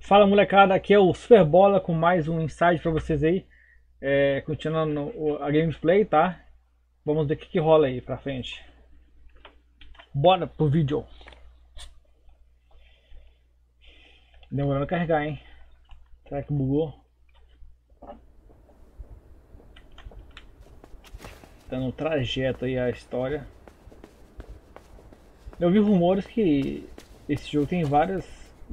Fala molecada, aqui é o Superbola com mais um insight pra vocês aí. Continuando a gameplay, tá? Vamos ver o que rola aí pra frente. Bora pro vídeo. Demorando a carregar, hein? Será que bugou? Dando um trajeto aí a história. Eu vi rumores que esse jogo tem várias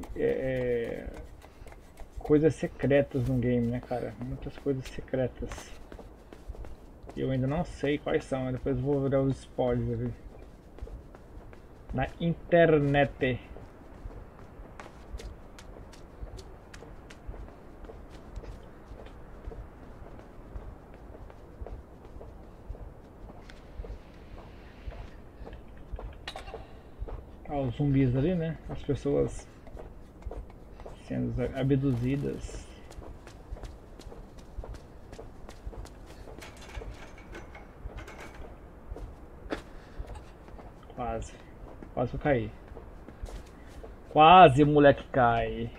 coisas secretas no game, né, cara? Muitas coisas secretas. Eu ainda não sei quais são, depois eu vou ver os spoilers ali. Na internet. Os zumbis ali, né? As pessoas sendo abduzidas. Quase. Quase que eu caí. Quase o moleque cai.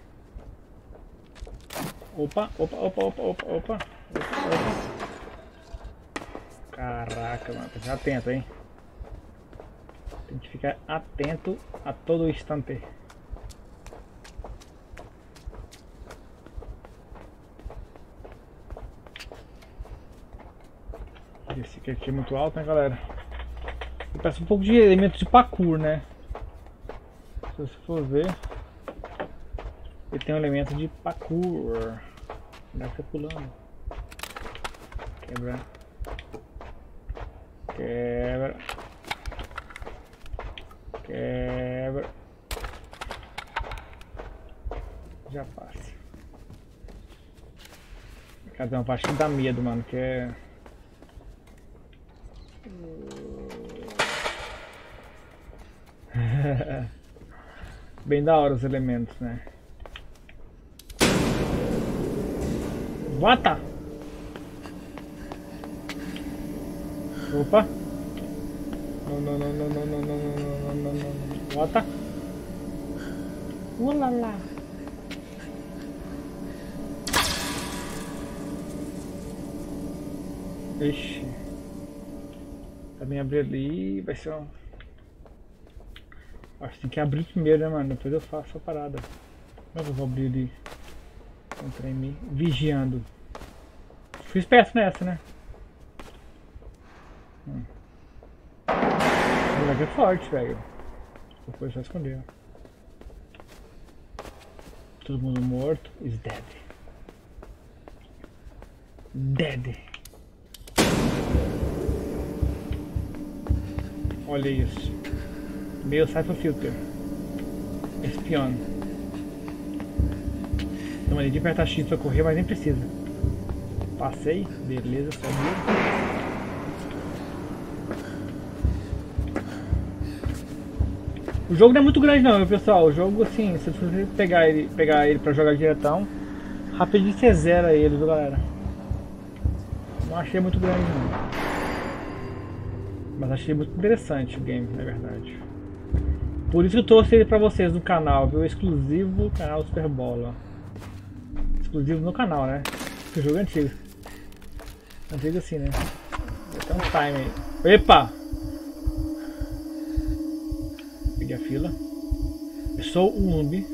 Opa, opa, opa, opa, opa, opa. Caraca, mano. Tem que ficar atento, hein? Tem que ficar atento a todo instante. Esse aqui é muito alto, né, galera? Parece um pouco de elemento de parkour, né? Se você for ver, ele tem um elemento de parkour. Dá pra pulando. Quebra. Quebra. Quebra. Já passa. Cara, tem uma parte que dá medo, mano, que é... Bem da hora os elementos, né? Bota! Opa! Não, não, não, não, não, não, não, não, não, não, não. Bota! Ulala! Ixi! Também abrir ali vai ser um... Acho que tem que abrir primeiro, né, mano? Depois eu faço a parada. Como é que eu vou abrir ali? Contra mim. Vigiando. Fui esperto nessa, né? O moleque é forte, velho. Depois só esconder. Todo mundo morto. Is dead. Dead. Olha isso. Meu Cypher Filter. Espion. Então ali de apertar X pra correr, mas nem precisa. Passei, beleza, sabia. O jogo não é muito grande não, meu pessoal. O jogo assim, se você pegar ele pra jogar diretão, rapidinho você zera ele, viu, galera? Não achei muito grande não. Mas achei muito interessante o game, na verdade. Por isso que eu trouxe ele pra vocês no canal, viu? Exclusivo canal Superbola. Exclusivo no canal, né? Porque o jogo é antigo. Antigo assim, né? Tem um time aí. Epa! Peguei a fila. Eu sou um zumbi.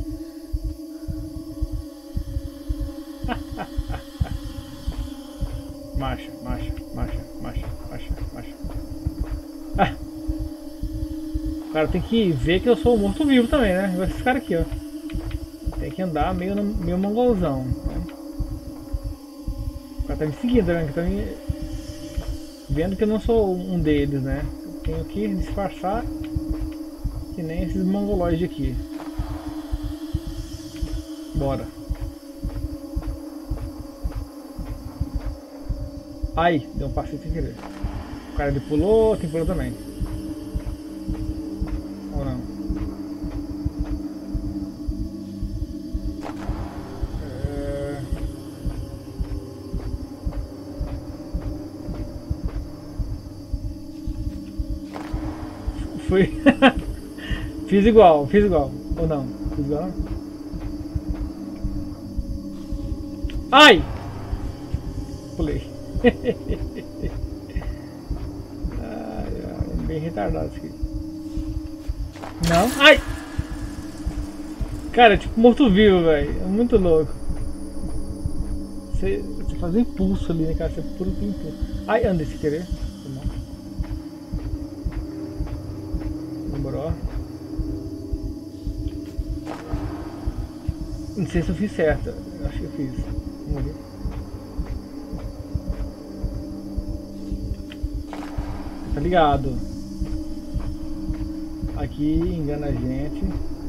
Marcha, marcha, marcha, marcha, marcha, marcha. Ah! O cara tem que ver que eu sou morto-vivo também, né? Igual esses caras aqui, ó. Tem que andar meio mongolzão, né? O cara tá me seguindo, né? Que tá me... vendo que eu não sou um deles, né? Eu tenho que disfarçar que nem esses mongoloides aqui. Bora. Ai, deu um passeio sem querer. O cara ele pulou, tem pulou também. Ou não? Fui. Fiz igual. Ou não? Fiz igual? Ai! Pulei. Ai, ai, bem retardado isso aqui. Não. Ai! Cara, é tipo morto-vivo, velho. É muito louco. Você faz um impulso ali, né, cara? Você pula com impulso. Ai, anda sem querer. Demorou. Não sei se eu fiz certo. Eu acho que eu fiz. Morri. Tá ligado? Aqui engana a gente.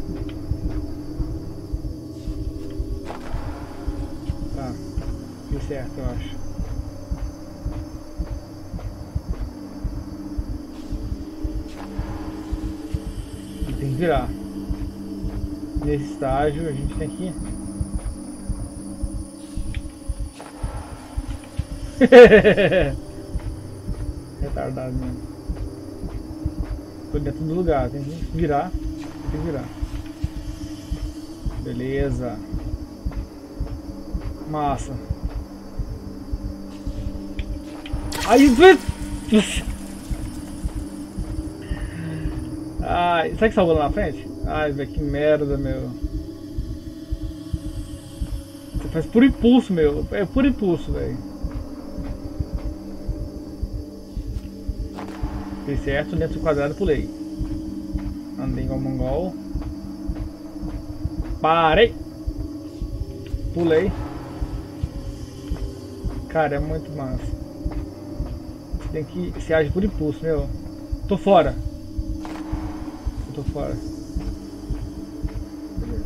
Tá. Fiz certo, eu acho. E tem que virar. Nesse estágio a gente tem que... Retardado mesmo. Tô dentro do lugar, tem que virar. Tem que virar. Beleza. Massa. Aí, ai, será que salvou lá na frente? Ai, velho, que merda, meu. Você faz por impulso, meu. É por impulso, velho. Fiz certo, dentro do quadrado pulei. Andei igual mongol. Parei. Pulei. Cara, é muito massa. Você tem que... Você age por impulso, meu. Tô fora. Eu tô fora. Beleza.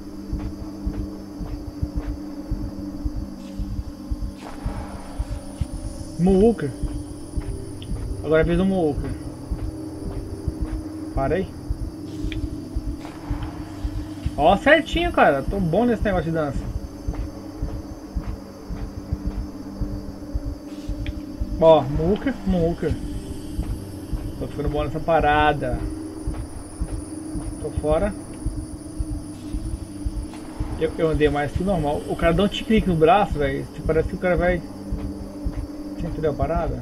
Mooka. Agora é a vez do Mooka. Parei. Ó, certinho, cara. Tô bom nesse negócio de dança. Ó, Mooka, Mooka. Tô ficando bom nessa parada. Tô fora. Eu andei mais que normal. O cara dá um tique-clique no braço, velho. Parece que o cara vai... Você entendeu a parada?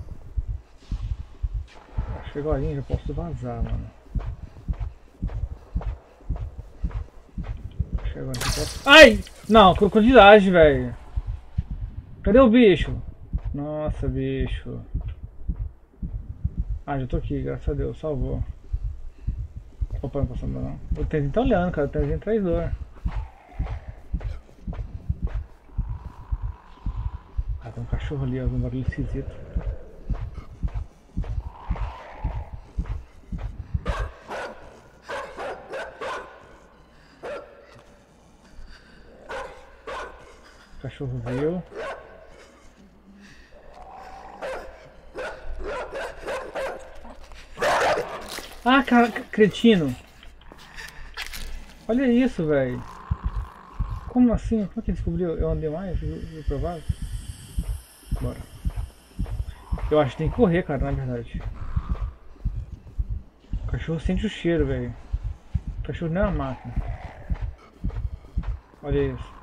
Acho que agora já posso vazar, mano. Acho que agora já posso... Ai! Não, crocodilagem, velho. Cadê o bicho? Nossa, bicho. Ah, já tô aqui, graças a Deus, salvou. Opa, não passando não. O Tenzinho tá olhando, cara, o Tenzinho é traidor. Ah, tem um cachorro ali, algum barulho esquisito. O cachorro viu. Ah, cara, cretino. Olha isso, velho. Como assim? Como é que ele descobriu? Eu andei mais? Eu provável? Bora. Eu acho que tem que correr, cara, na verdade. O cachorro sente o cheiro, velho. O cachorro não é uma máquina. Olha isso.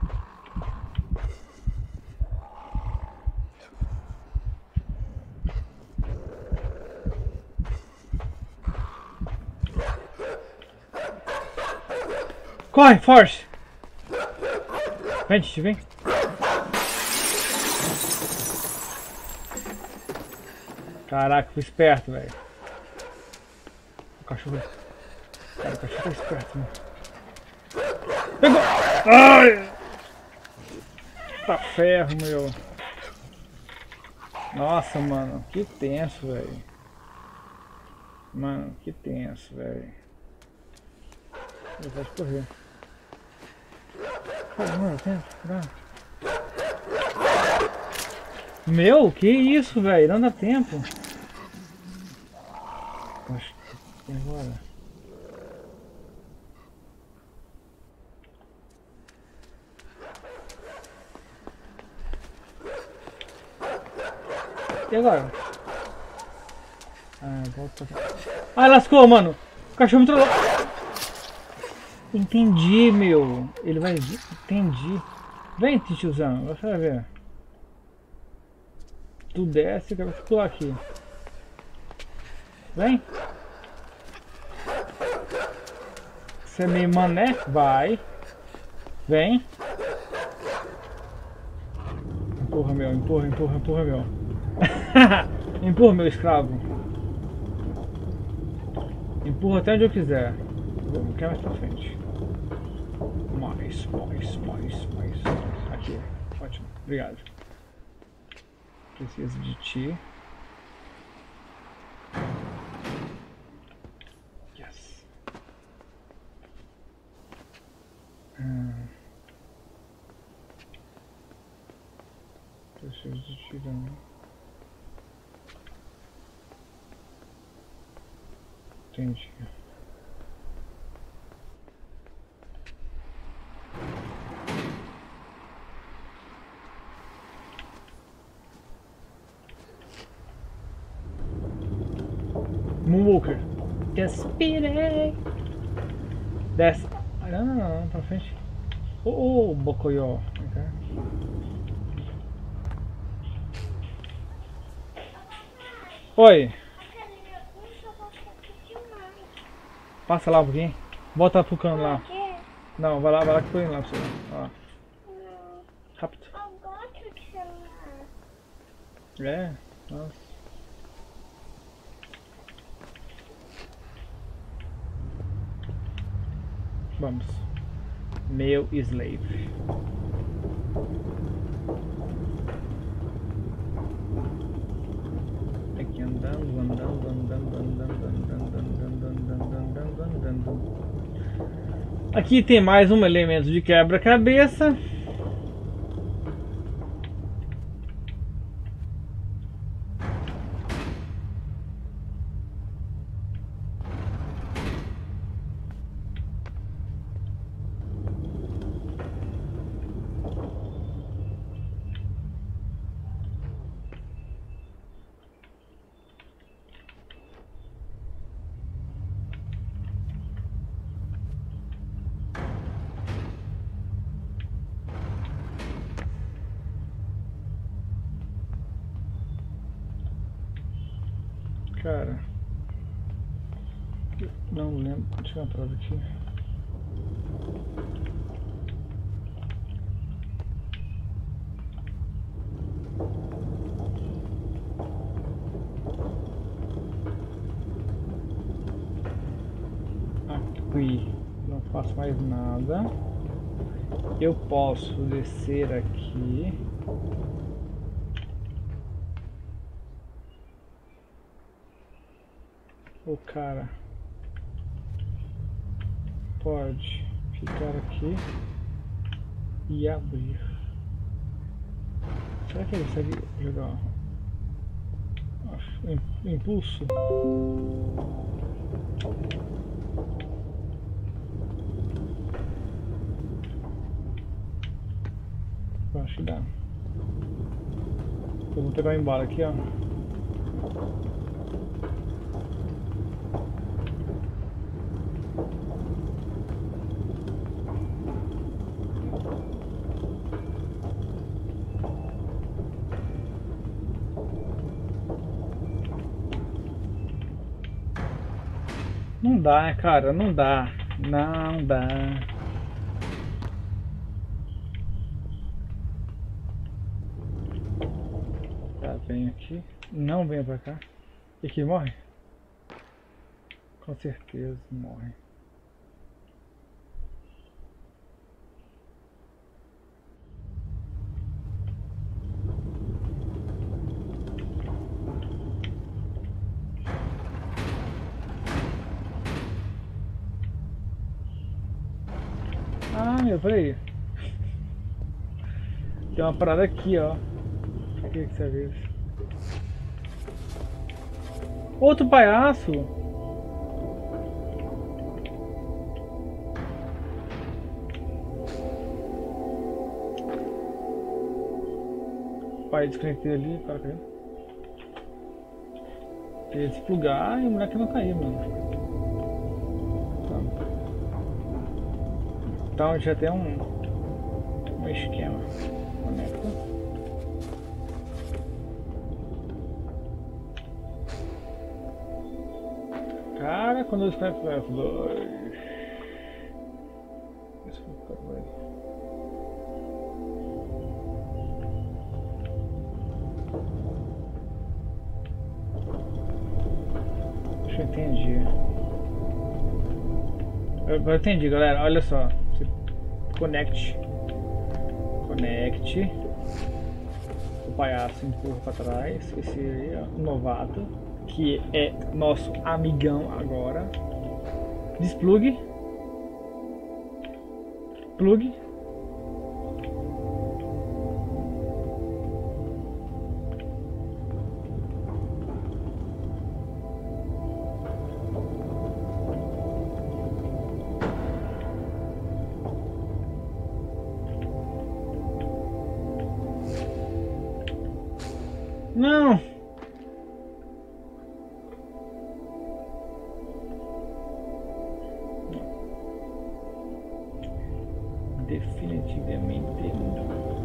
Corre, force! Vem, Titi, vem. Caraca, fui esperto, velho. O cachorro... Cara, o cachorro tá esperto, né? Pegou! Ai! Tá ferro, meu. Nossa, mano. Que tenso, velho. Mano, que tenso, velho. Eu vou correr. Mano, tenta, meu, que isso, velho? Não dá tempo. Acho que agora. E agora? Ah, volta pra cá. Ah, lascou, mano. O cachorro me trollou. Entendi, meu. Ele vai vir. Entendi. Vem, tiozão, você vai ver. Tu desce, eu quero pular aqui. Vem. Você é meio mané? Vai. Vem. Empurra, meu. Empurra, empurra, empurra, meu. Empurra, meu escravo. Empurra até onde eu quiser. Vamos, quer mais pra frente. Mais. Aqui. Ótimo. Obrigado. Preciso de ti. Yes. Preciso de ti também. Entendi. Moonwalker. Despirei. Desce. Ah, não, pra frente. Oh, Bocoió. Okay. Oi. Passa lá um pouquinho. Bota pro cano lá. Não, vai lá que eu tô indo lá pra você. Ó. Rápido. Eu gosto de celular. É? Nossa. Vamos. Meu slave. Aqui andando. Aqui tem mais um elemento de quebra-cabeça. Cara, não lembro. Deixa eu entrar aqui. Aqui não faço mais nada. Eu posso descer aqui. O cara pode ficar aqui e abrir. Será que ele consegue jogar impulso? Eu acho que dá. Eu vou pegar embora aqui, ó. Não dá, cara, não dá. Não dá. Tá, vem aqui. Não venha pra cá. E aqui morre? Com certeza morre. Ah, meu, peraí. Tem uma parada aqui, ó. O que você viu? Outro palhaço! Pai, desconectei ali, para cair. Queria desplugar e o moleque não caiu, mano. Tá. Então já tem um. Um esquema. Conecta. Cara, quando eu escrevo F2. Isso foi por aí. Acho que eu entendi. Eu entendi, galera. Olha só. Você conecte. O palhaço empurra para trás. Esse aí é o novato, que é nosso amigão agora. Desplugue. Plug. Não! Definitivamente não.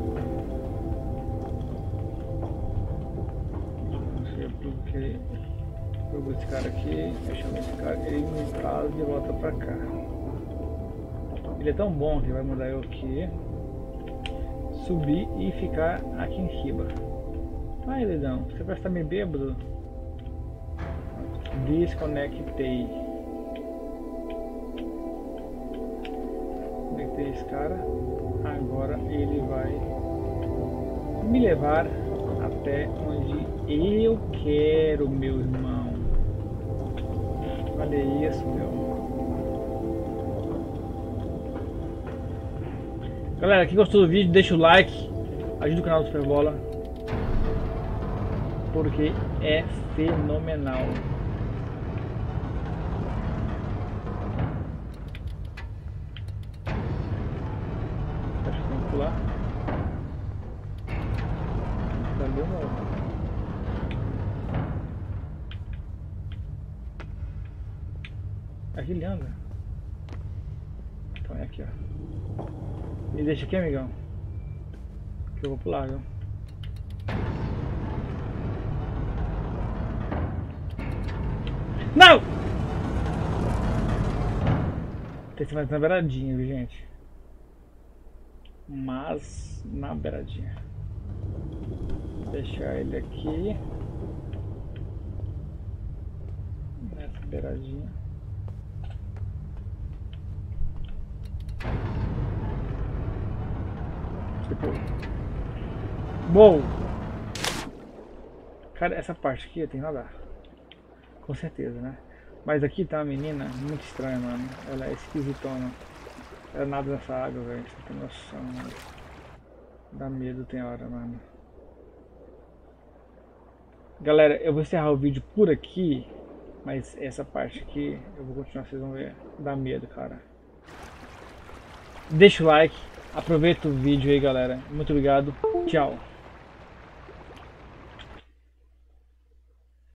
Não sei porque pegou esse cara aqui, chamei esse cara, ele me traz de volta pra cá. Ele é tão bom que vai mandar eu aqui subir e ficar aqui em cima. Ai, Lidão, você vai estar meio bêbado? Desconectei. Conectei esse cara. Agora ele vai me levar até onde eu quero, meu irmão. Olha isso, meu. Galera, quem gostou do vídeo, deixa o like. Ajuda o canal do Superbola, porque é fenomenal. Acho que tem que pular. Cadê o meu? Aqui ele anda. Então é aqui, ó. Me deixa aqui, amigão, que eu vou pular, viu? Não! Tem que ser mais na beiradinha, viu, gente? Mas na beiradinha. Vou deixar ele aqui. Nessa beiradinha. Tipo. Uou! Cara, essa parte aqui tem que nadar. Com certeza, né? Mas aqui tá uma menina muito estranha, mano. Ela é esquisitona. Ela nada nessa água, velho. Você tem noção, mano. Dá medo tem hora, mano. Galera, eu vou encerrar o vídeo por aqui. Mas essa parte aqui eu vou continuar, vocês vão ver. Dá medo, cara. Deixa o like. Aproveita o vídeo aí, galera. Muito obrigado. Tchau.